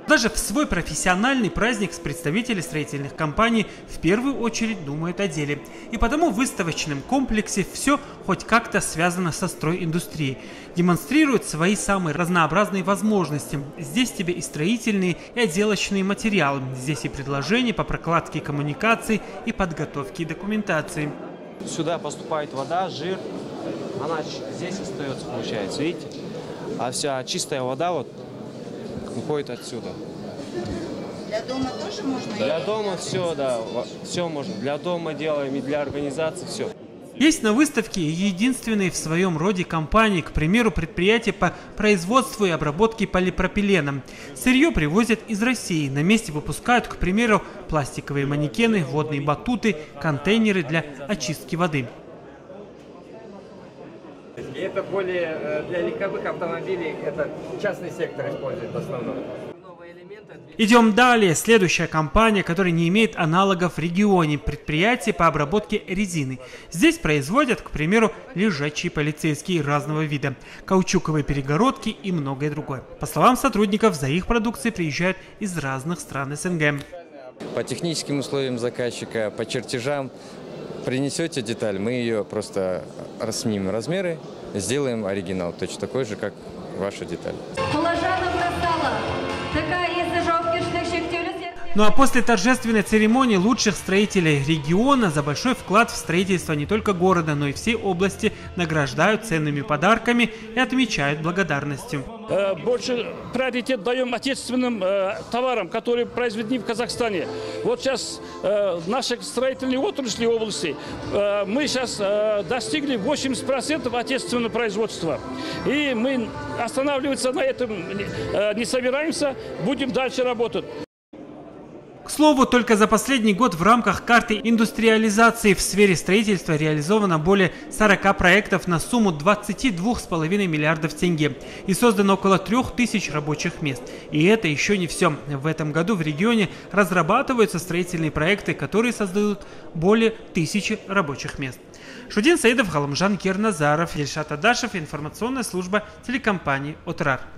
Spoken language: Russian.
Даже в свой профессиональный праздник представители строительных компаний в первую очередь думают о деле. И потому в выставочном комплексе все хоть как-то связано со стройиндустрией. Демонстрируют свои самые разнообразные возможности. Здесь тебе и строительные, и отделочные материалы. Здесь и предложения по прокладке коммуникаций, и подготовке документации. Сюда поступает вода, жир, она здесь остается, получается, видите? А вся чистая вода вот уходит отсюда. Для дома тоже можно? Для дома все, да, все можно. Для дома делаем и для организации все. Есть на выставке единственные в своем роде компании, к примеру, предприятия по производству и обработке полипропилена. Сырье привозят из России. На месте выпускают, к примеру, пластиковые манекены, водные батуты, контейнеры для очистки воды. Это более для легковых автомобилей, это частный сектор использует в основном. Идем далее. Следующая компания, которая не имеет аналогов в регионе, предприятие по обработке резины. Здесь производят, к примеру, лежачие полицейские разного вида, каучуковые перегородки и многое другое. По словам сотрудников, за их продукцией приезжают из разных стран СНГ. По техническим условиям заказчика, по чертежам принесете деталь, мы ее просто снимем размеры, сделаем оригинал, точно такой же, как ваша деталь. Ну а после торжественной церемонии лучших строителей региона за большой вклад в строительство не только города, но и всей области награждают ценными подарками и отмечают благодарностью. Больше приоритет даем отечественным товарам, которые произведены в Казахстане. Вот сейчас наши строительные отрасли области, мы сейчас достигли 80% отечественного производства. И мы останавливаться на этом не собираемся, будем дальше работать. К слову, только за последний год в рамках карты индустриализации в сфере строительства реализовано более 40 проектов на сумму 22,5 миллиардов тенге и создано около 3000 рабочих мест. И это еще не все. В этом году в регионе разрабатываются строительные проекты, которые создадут более 1000 рабочих мест. Шудин Саидов, Галымжан Керназаров, Ильшат Адашев, информационная служба телекомпании «Отрар».